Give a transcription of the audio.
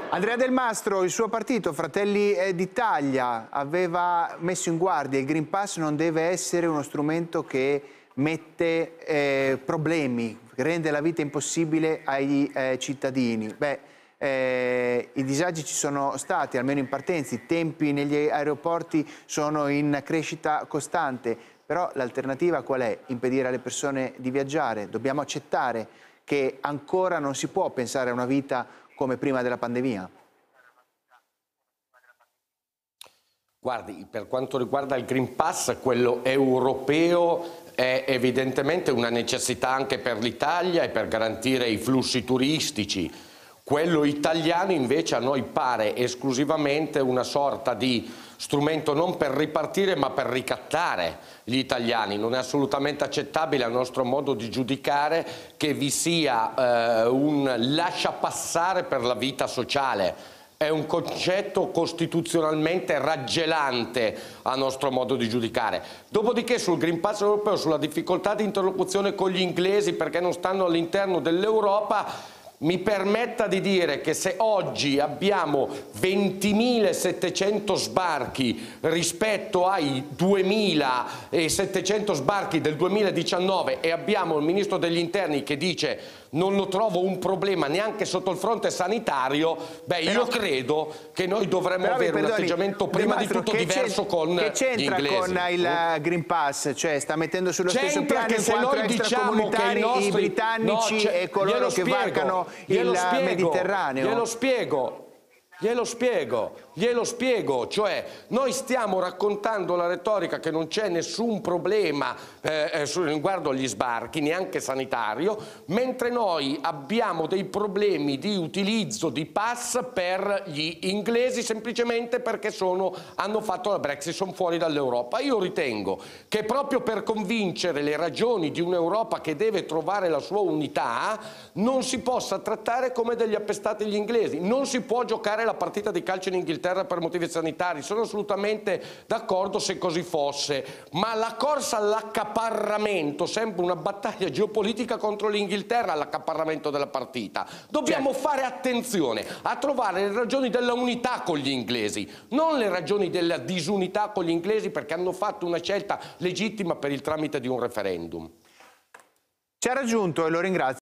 Andrea Del Mastro, il suo partito, Fratelli d'Italia, aveva messo in guardia: il Green Pass non deve essere uno strumento che mette problemi, rende la vita impossibile ai cittadini. I disagi ci sono stati, almeno in partenza, i tempi negli aeroporti sono in crescita costante, però l'alternativa qual è? Impedire alle persone di viaggiare. Dobbiamo accettare che ancora non si può pensare a una vita come prima della pandemia. Guardi, per quanto riguarda il Green Pass, quello europeo è evidentemente una necessità anche per l'Italia e per garantire i flussi turistici. Quello italiano invece a noi pare esclusivamente una sorta di strumento non per ripartire ma per ricattare gli italiani. Non è assolutamente accettabile a nostro modo di giudicare che vi sia un lasciapassare per la vita sociale. È un concetto costituzionalmente raggelante a nostro modo di giudicare. Dopodiché sul Green Pass europeo, sulla difficoltà di interlocuzione con gli inglesi perché non stanno all'interno dell'Europa, mi permetta di dire che se oggi abbiamo 20.700 sbarchi rispetto ai 2.700 sbarchi del 2019 e abbiamo il Ministro degli Interni che dice non lo trovo un problema neanche sotto il fronte sanitario, io credo che noi dovremmo avere un atteggiamento prima di tutto diverso con gli inglesi. Che c'entra con il Green Pass? Cioè sta mettendo sullo stesso piano in quanto extracomunitari i britannici e coloro che varcano il Mediterraneo? Glielo spiego, cioè noi stiamo raccontando la retorica che non c'è nessun problema riguardo agli sbarchi, neanche sanitario, mentre noi abbiamo dei problemi di utilizzo di pass per gli inglesi semplicemente perché hanno fatto la Brexit, sono fuori dall'Europa. Io ritengo che proprio per convincere le ragioni di un'Europa che deve trovare la sua unità non si possa trattare come degli appestati gli inglesi, non si può giocare la partita di calcio in Inghilterra per motivi sanitari, sono assolutamente d'accordo se così fosse, ma la corsa all'accaparramento sembra una battaglia geopolitica contro l'Inghilterra, all'accaparramento della partita. Dobbiamo fare attenzione a trovare le ragioni della unità con gli inglesi, non le ragioni della disunità con gli inglesi perché hanno fatto una scelta legittima per il tramite di un referendum. Ci ha raggiunto e lo ringrazio.